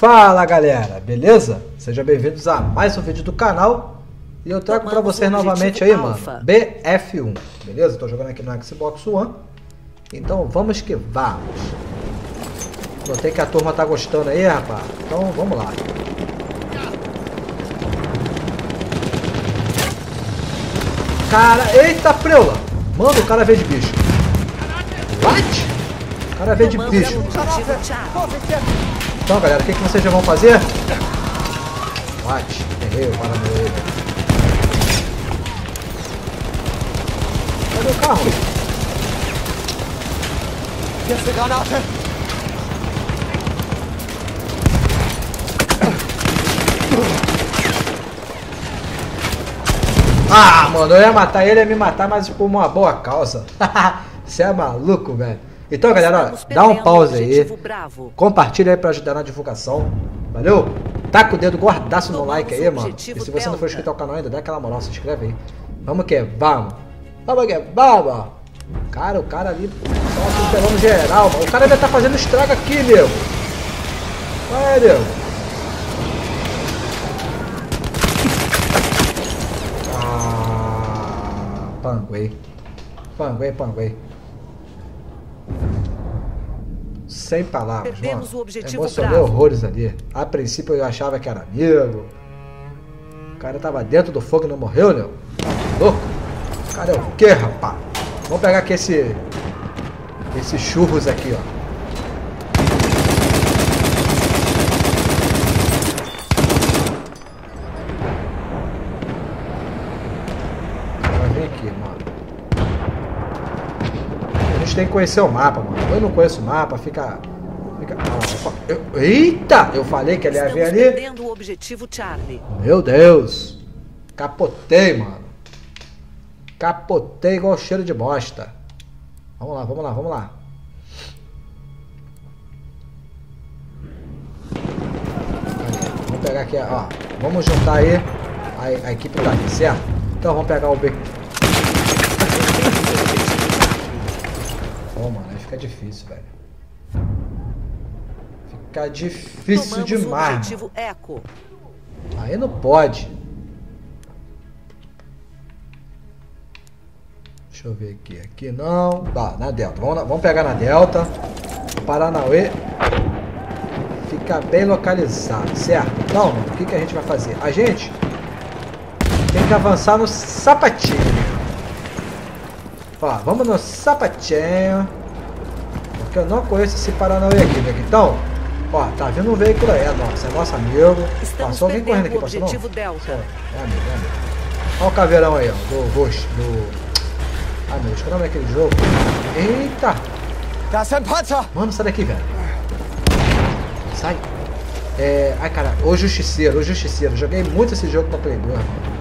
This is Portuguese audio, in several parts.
Fala galera, beleza? Sejam bem-vindos a mais um vídeo do canal. E eu trago pra vocês novamente aí, mano, BF1, beleza? Tô jogando aqui no Xbox One. Então vamos que vamos. Notei que a turma tá gostando aí, rapaz. Então vamos lá. Cara, eita preula! Mano, o cara veio de bicho. What? O cara veio de bicho. Então galera, o que vocês já vão fazer? What? Errei o paranoia. Cadê o carro? Ah, mano, eu ia matar ele, ia me matar, mas por uma boa causa. Você é maluco, velho. Então, galera, ó, dá um pause aí. Compartilha aí pra ajudar na divulgação. Valeu? Taca o dedo gordaço no like aí, mano. E se você não for inscrito ao canal ainda, dá aquela moral, se inscreve aí. Vamos que vamos. Vamos que vamos. Cara, o cara ali tá atropelando geral, mano. O cara ainda tá fazendo estrago aqui, meu. Vai, meu. Panguei. Sem palavras, mano. Emocionei horrores ali. A princípio eu achava que era amigo. O cara tava dentro do fogo e não morreu, né? Louco. O cara é o quê, rapaz? Vamos pegar aqui esses churros aqui, ó. Tem que conhecer o mapa, mano. Eu não conheço o mapa, fica... Eita! Eu falei que ele ia vir ali. O objetivo, Charlie. Meu Deus! Capotei, mano. Capotei igual cheiro de bosta. Vamos lá, vamos lá, vamos lá. Vamos pegar aqui, ó. Vamos juntar aí a equipe daqui, certo? Então vamos pegar o B. Pô, mano, aí fica difícil, velho. Fica difícil demais. Aí não pode. Deixa eu ver aqui. Aqui não. Tá, na Delta. Vamos pegar na Delta. Paranauê. Fica bem localizado, certo? Então, mano, o que a gente vai fazer? A gente tem que avançar no sapatinho. Ó, vamos no sapatinho. Porque eu não conheço esse Paranauê aqui, né? Então, ó, tá vindo um veículo aí. É nosso amigo. Passou alguém correndo aqui, passou não? É amigo. Olha o caveirão aí, ó. Do Ghost. Ah, meu, escolha daquele jogo. Eita! Mano, sai daqui, velho. Sai. Ai, cara, o Justiceiro. Joguei muito esse jogo pra Play 2, mano.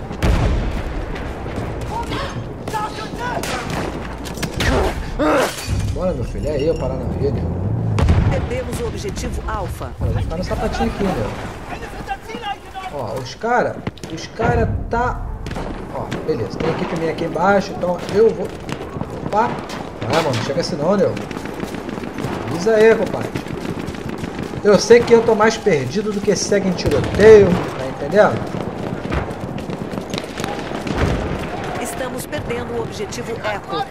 Bora, meu filho, é aí o Paranauê, né? Perdemos o objetivo Alpha. Olha, vou ficar no sapatinho aqui, né? Ó, os cara tá... Ó, beleza, tem equipe minha aqui embaixo, então eu vou... Opa! Ah, mano, não chega assim não, né? Avisa aí, compadre. Eu sei que eu tô mais perdido do que cego em tiroteio, tá entendendo? Estamos perdendo o objetivo Echo.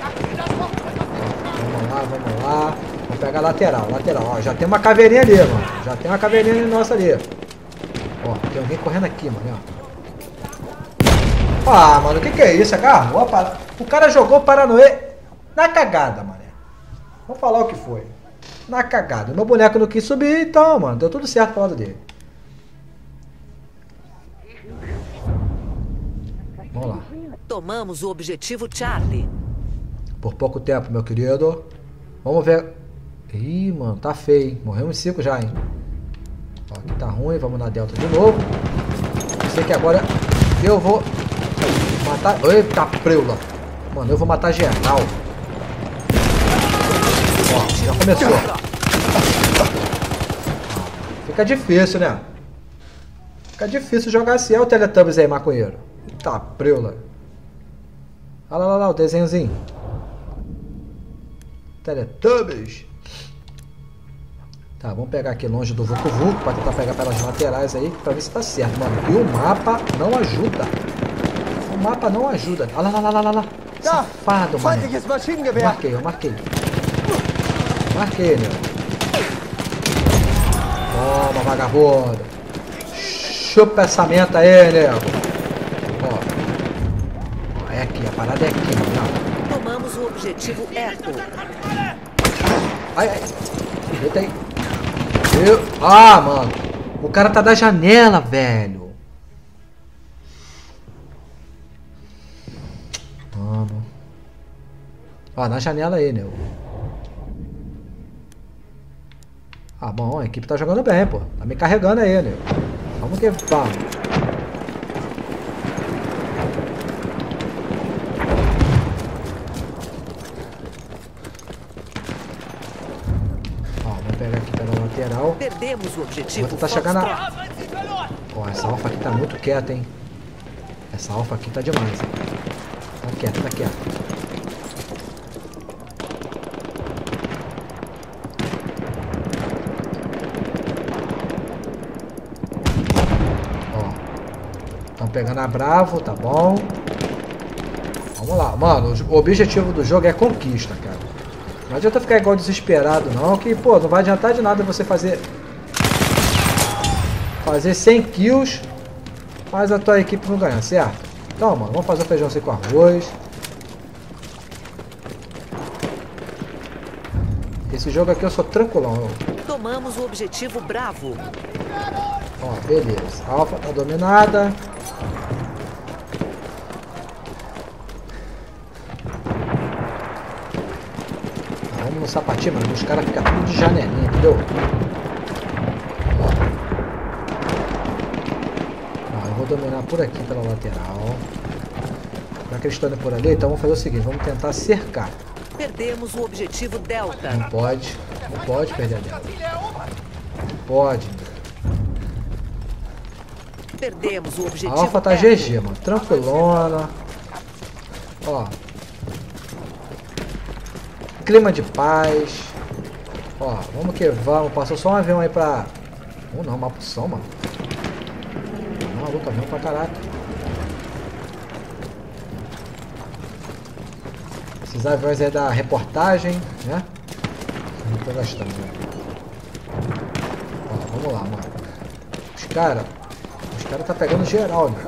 Vamos lá. Vamos pegar a lateral. Ó, já tem uma caveirinha ali, mano. Já tem uma caveirinha nossa ali. Ó, tem alguém correndo aqui, mano, ó. Ah, mano, o que é isso? Agarrou a parada. O cara jogou o Paranauê na cagada, mano. Vou falar o que foi. Na cagada. Meu boneco não quis subir, então, mano, deu tudo certo pro lado dele. Vamos lá. Tomamos o objetivo Charlie. Por pouco tempo, meu querido. Vamos ver. Ih, mano, tá feio, hein? Morremos 5 já, hein? Ó, aqui tá ruim. Vamos na Delta de novo. Eu sei que agora eu vou matar... Eita, preula. Mano, eu vou matar geral. Ó, já começou. Fica difícil, né? Fica difícil jogar assim. Olha o Teletubbies aí, maconheiro. Eita, preula. Olha lá, o desenhozinho. Teletubbies. Tá, vamos pegar aqui longe do Vucu Vucu pra tentar pegar pelas laterais aí, pra ver se tá certo, mano. E o mapa não ajuda. O mapa não ajuda. Olha lá. Safado, mano. Eu marquei. Marquei, meu. Toma, vagabundo. Chupa essa menta aí, nego. Ó, é aqui, a parada é aqui, mano. Tomamos o objetivo Eco. Ai. Eita aí. Ah, mano. O cara tá da janela, velho. Mano. Ó, na janela aí, nego. Ah, bom, a equipe tá jogando bem, pô. Tá me carregando aí, nego. Vamos que vamos. Ó, vamos pegar aqui pela lateral. Perdemos o objetivo. Vou tentar chegar na... Ó, essa alfa aqui tá muito quieta, hein. Essa alfa aqui tá demais, hein. Tá quieta. Estão pegando a Bravo, tá bom. Vamos lá. Mano, o objetivo do jogo é conquista, cara. Não adianta ficar igual desesperado, não. Que, pô, não vai adiantar de nada você fazer 100 kills, mas a tua equipe não ganha, certo? Então, mano, vamos fazer o feijãozinho com arroz. Esse jogo aqui eu sou tranquilão. Tomamos o objetivo Bravo. Ó, beleza. A Alfa tá dominada. Vamos no sapatinho, mano. Os caras ficam tudo de janelinha, entendeu? Ó, eu vou dominar por aqui pela lateral. Já que eles estão indo por ali, então vamos fazer o seguinte. Vamos tentar cercar. Perdemos o objetivo Delta. Não pode perder a Delta. Não pode. Perdemos o objetivo. A Alfa tá GG, mano. Tranquilona. Ó. Clima de paz. Ó, vamos que vamos. Passou só um avião aí pra... não, uma opção, mano. Maluco, avião pra caraca. Esses aviões aí da reportagem, né? Não tô gastando, né? Ó, vamos lá, mano. Os caras tá pegando geral, né?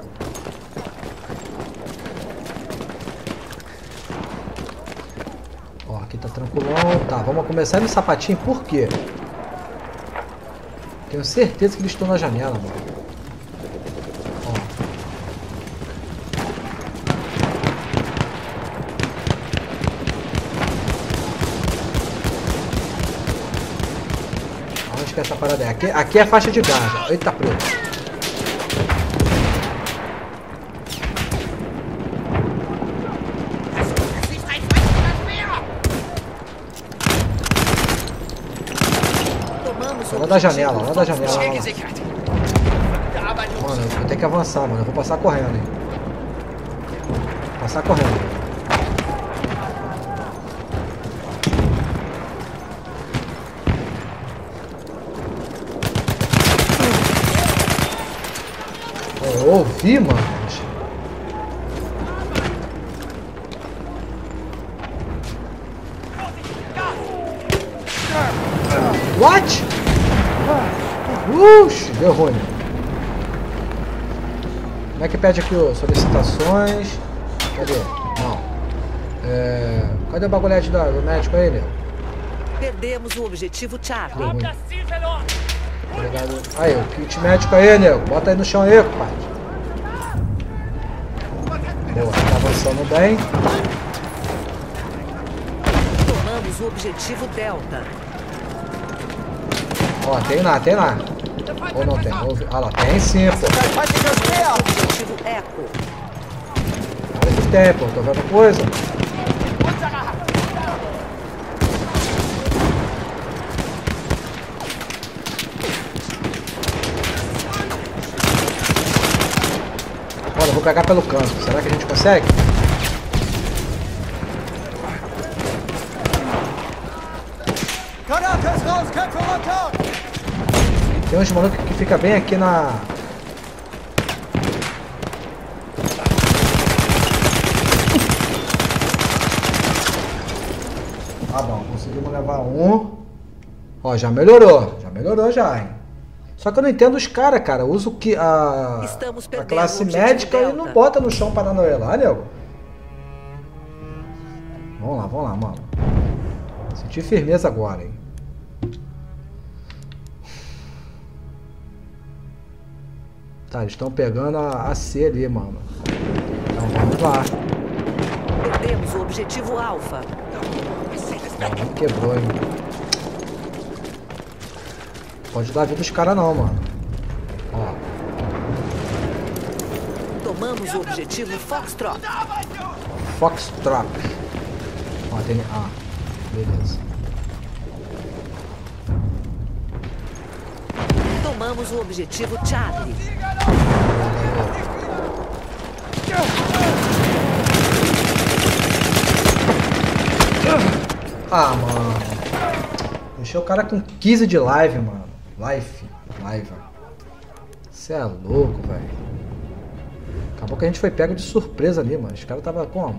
Ó, aqui tá tranquilão. Tá, vamos começar no sapatinho. Por quê? Tenho certeza que eles estão na janela, mano. Ó. Onde que é essa parada é? Aqui é a faixa de gás. Eita, preto. Lá da janela, lá da janela. Mano, eu vou ter que avançar, mano. Eu vou passar correndo, hein. Passar correndo. Eu ouvi, mano. What? Deu ruim. Como é que pede aqui ó, solicitações? Cadê? Não. Cadê o bagulhete do médico aí, Léo? Perdemos o objetivo Charlie. Deu ruim. Obrigado. Aí, o kit médico aí, Léo. Bota aí no chão aí, compadre. Boa, tá avançando bem. Tomamos o objetivo Delta. Ó, tem lá. Ou não tem? Ah lá, tem sim, pô. Objetivo Eco. Olha que tem, pô. Tô vendo coisa. Olha, eu vou pegar pelo canto. Será que a gente consegue? Granatas raus, Köpfe runter! Tem uns malucos que fica bem aqui na... Ah, bom, conseguimos levar um. Ó, já melhorou já, hein. Só que eu não entendo os caras, cara. Usa o que a classe médica e não bota no chão Paranauê lá, nego. Vamos lá, mano. Senti firmeza agora, hein. Tá, eles estão pegando a C ali, mano. Então vamos lá. Perdemos o objetivo Alfa. Não quebrou, hein. Pode dar vida dos caras não, mano. Ó. Tomamos o objetivo Foxtrot. Foxtrot. Ó, tem... Ah, beleza. Tomamos o objetivo Charlie. Ah, mano. Deixei o cara com 15 de live, mano. Live. Você é louco, velho. Acabou que a gente foi pego de surpresa ali, mano. Os caras tava como?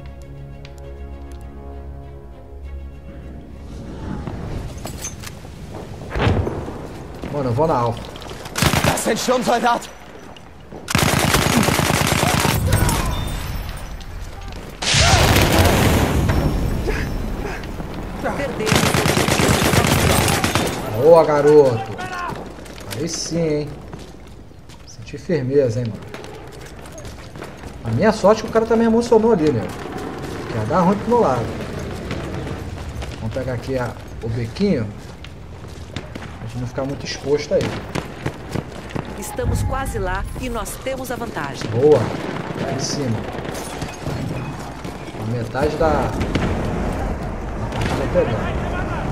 Mano, eu vou na Alpha. Das ist ein Sturmsoldat! Perdemos o objetivo. Boa, garoto. Aí sim, hein. Senti firmeza, hein, mano. A minha sorte é que o cara também emocionou ali, né? Quer dar ruim pro meu lado. Vamos pegar aqui o bequinho. Pra gente não ficar muito exposto aí. Estamos quase lá e nós temos a vantagem. Boa. Aqui em cima. A metade da partida pegando.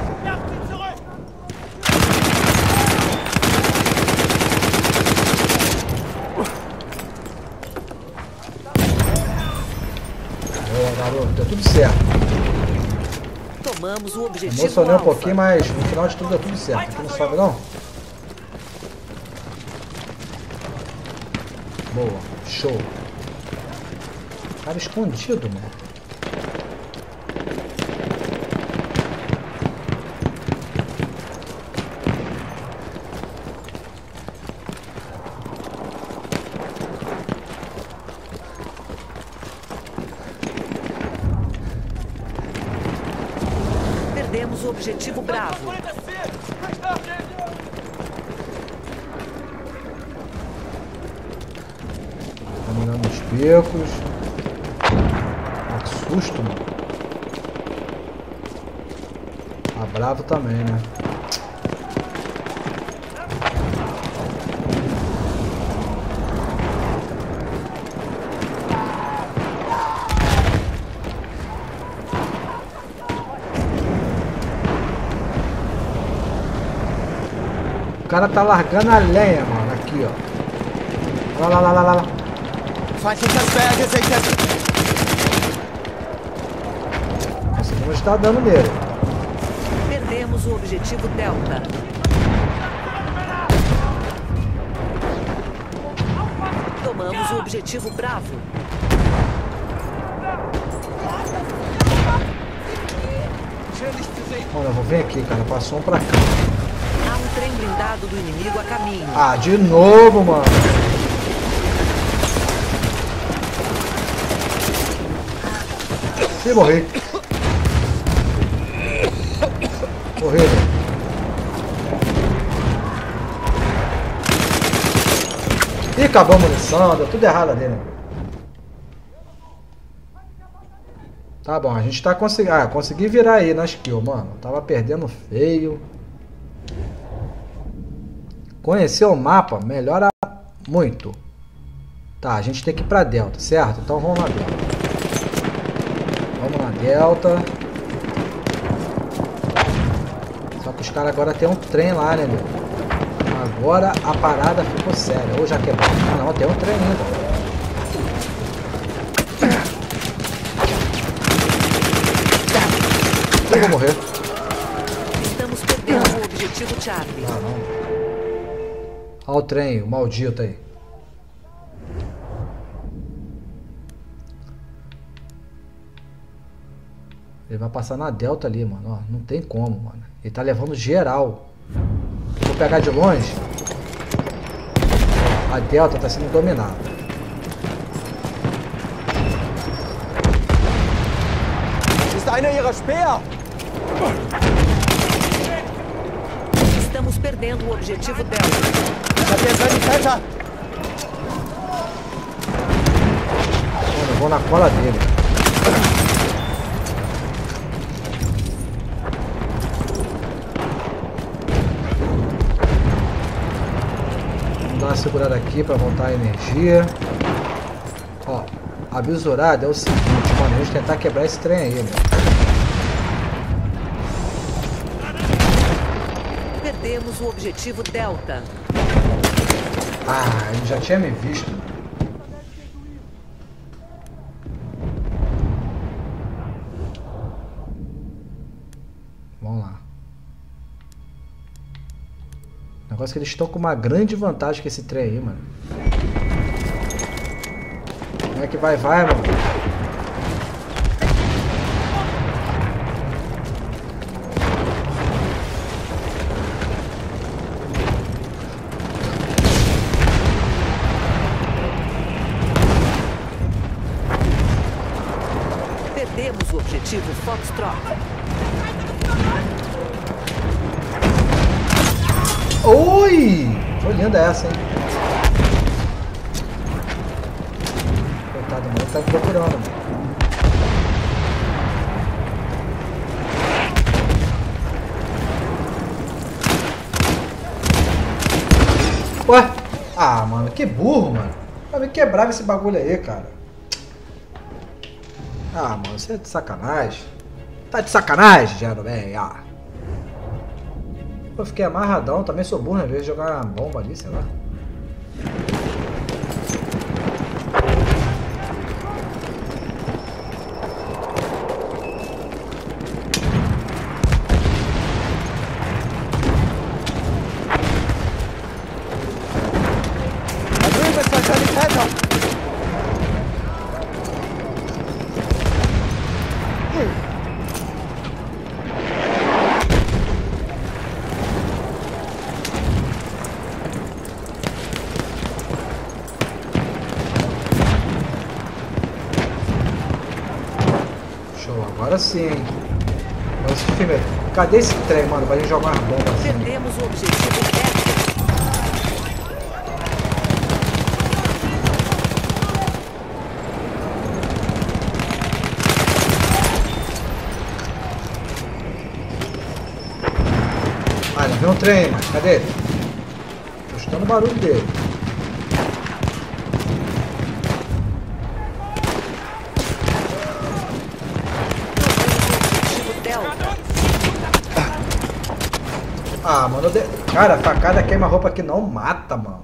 Boa, garoto. Deu tudo certo. Tomamos o objetivo Emocionei um Alfa. pouquinho, mas no final de tudo deu tudo certo. Aqui não sobe, não? Boa. Show. Cara escondido, mano. Perdemos o objetivo Bravo. Caminhando nos becos. Ah, que susto, mano. A Bravo também, né? O cara tá largando a lenha, mano. Aqui, ó. Olha lá. Feindlicher Speer gesichtet! Conseguimos estar dando nele. Perdemos o objetivo Delta. Tomamos o objetivo Bravo. Olha, eu vou vir aqui, cara. Passou um pra cá. Há um trem blindado do inimigo a caminho. Ah, de novo, mano. Ih, morri. Morri. Ih, acabou a munição. Deu tudo errado ali, né? Tá bom, a gente tá conseguindo... Ah, consegui virar aí na skill, mano. Tava perdendo feio. Conhecer o mapa melhora muito. Tá, a gente tem que ir pra Delta, certo? Então vamos na Delta. Vamos na Delta. Só que os caras agora tem um trem lá, né, meu? Agora a parada ficou séria. Ou já quebrou. Ah, não, tem um trem ainda. Eu vou morrer. Estamos perdendo o objetivo Charlie. Ah, não. Olha o trem, o maldito aí. Ele vai passar na delta ali, mano. Ó, não tem como, mano. Ele tá levando geral. Vou pegar de longe. A delta tá sendo dominada. Ist einer ihrer Speer! Estamos perdendo o objetivo Delta. Ich hab jetzt einen Vetter! Mano, eu vou na cola dele. Vamos dar uma segurada aqui pra voltar a energia. Ó, a besourada é o seguinte, mano. A gente tentar quebrar esse trem aí, mano. Perdemos o objetivo Delta. Ah, ele já tinha me visto. Vamos lá. O negócio é que eles estão com uma grande vantagem com esse trem aí, mano. Como é que vai, mano? Perdemos o objetivo Foxtrot. Oi! Foi linda essa, hein? Coitado, mano, tá me procurando, mano. Ué? Ah, mano, que burro, mano. Vai me quebrar esse bagulho aí, cara. Ah, mano, você é de sacanagem. Tá de sacanagem, Jeromel? Ah. Eu fiquei amarradão, também sou burro, às vezes jogar uma bomba ali, sei lá. Da drüben ist wahrscheinlich Vetter! Show, agora sim, hein? Mas, primeiro, cadê esse trem, mano? Pra gente jogar uma bomba assim. Perdemos o objetivo Delta. Ah, ele veio um trem, mano. Cadê ele? Tô escutando o barulho dele. Objetivo Delta. Ah, mano, cara, a facada queima-roupa que não mata, mano.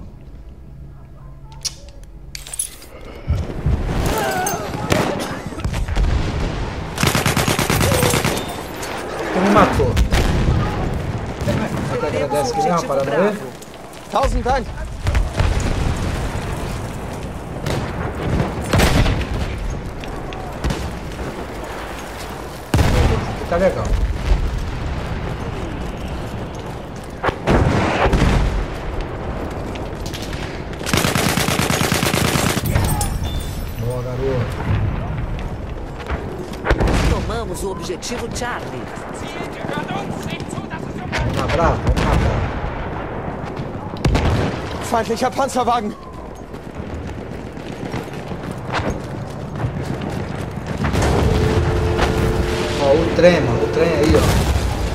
Tu me matou. Você Perdemos agradece o que nem uma objetivo parada aí? Bravo. 1000 Dank! Aqui tá legal. Boa, garoto. Tomamos o objetivo Charlie. Vamos na brava, vamos na brava. Feindlicher Panzerwagen! Ó, o trem, mano, o trem aí, ó.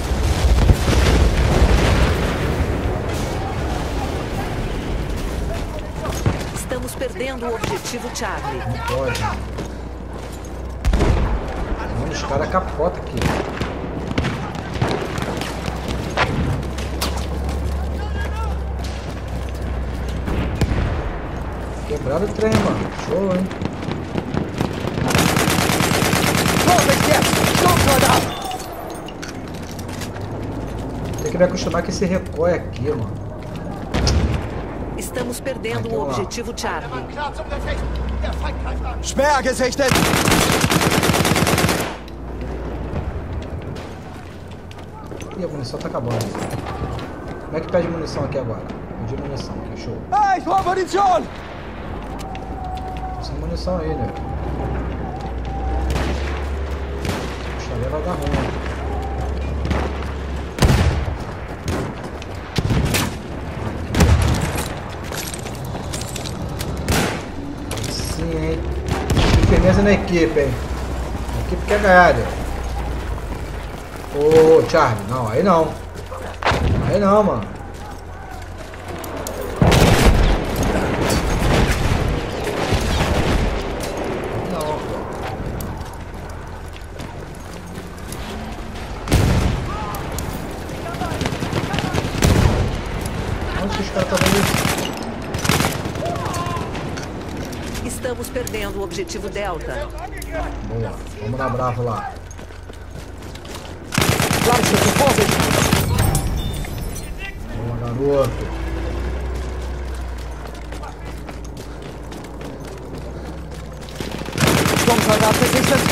Estamos perdendo o objetivo Charlie. Não pode. Mano, os caras capotam aqui. Quebraram o trem, mano. Show, hein? Vorsicht jetzt! Sturmsoldat! Tem que me acostumar com esse recoil aqui, mano. Estamos perdendo Aqui, o ó. objetivo Charlie. Sperr gesichtet! Ih, a munição tá acabando. Como é que pede munição aqui agora? Pedi munição aqui, show. Ah, ich brauche Munition! Tô sem munição aí, né? Puxa, ali vai dar ruim. Sim, hein? Firmeza na equipe, hein? A equipe quer ganhar, né? Ô, Charlie, não, aí não. Aí não, mano. Aí não, pô. Onde que os caras estão vendo isso? Estamos perdendo o objetivo Delta. Boa, vamos na Bravo lá. Flammschüsse, Vorsicht! Boa, garoto. Sturmsoldat gesichtet!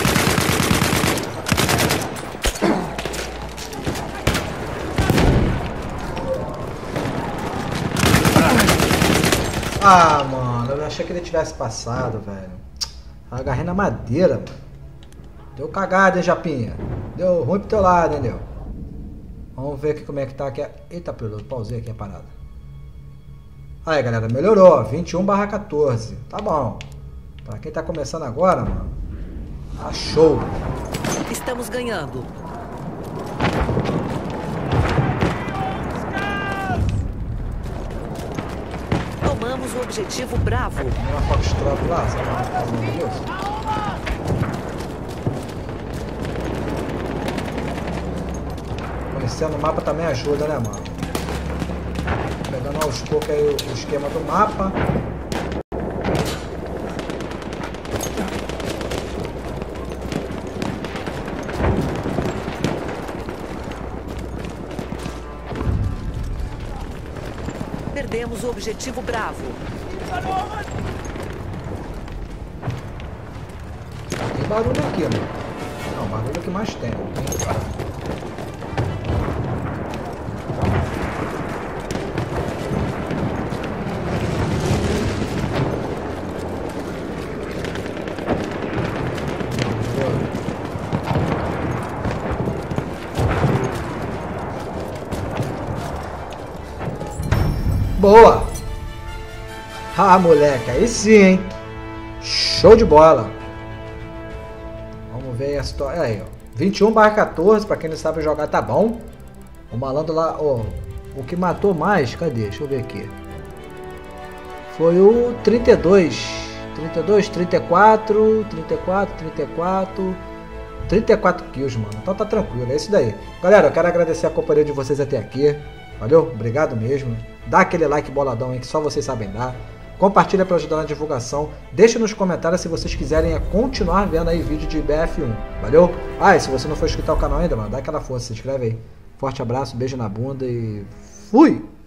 Ah, mano, eu achei que ele tivesse passado, velho. Agarrei na madeira, mano. Deu cagada, hein, Japinha? Deu ruim pro teu lado, hein, Deu? Vamos ver aqui como é que tá aqui. Eita, piloto, pausei aqui a parada. Aí, galera, melhorou. 21/14. Tá bom. Pra quem tá começando agora, mano, tá show. Estamos ganhando. Tomamos o objetivo Bravo. Vamos lá, Foxtrot lá, sabe como é que tá o nome disso? Conhecendo o mapa também ajuda, né, mano? Pegando aos poucos aí o esquema do mapa. Perdemos o objetivo Bravo. Tem barulho aqui, mano. Não, barulho que mais tem. Boa! Ah, moleque, aí sim, hein? Show de bola! Vamos ver a situação. Aí, ó. 21/14, pra quem não sabe jogar, tá bom. O malandro lá, ó. O que matou mais, cadê? Deixa eu ver aqui. Foi o 32. 32, 34, 34, 34. 34 kills, mano. Então tá tranquilo, é isso daí. Galera, eu quero agradecer a companhia de vocês até aqui. Valeu? Obrigado mesmo. Dá aquele like boladão aí que só vocês sabem dar. Compartilha para ajudar na divulgação. Deixa nos comentários se vocês quiserem continuar vendo aí vídeo de BF1. Valeu? Ah, e se você não for inscrito ao canal ainda, mano, dá aquela força, se inscreve aí. Forte abraço, beijo na bunda e fui!